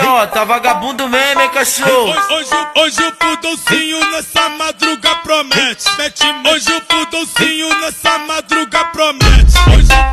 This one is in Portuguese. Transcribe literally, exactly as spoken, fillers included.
ó, tá vagabundo mesmo, hein, cachorro? Hoje, hoje, hoje o pudolcinho nessa madruga promete. Mete, hoje o pudolcinho nessa madruga promete. Hoje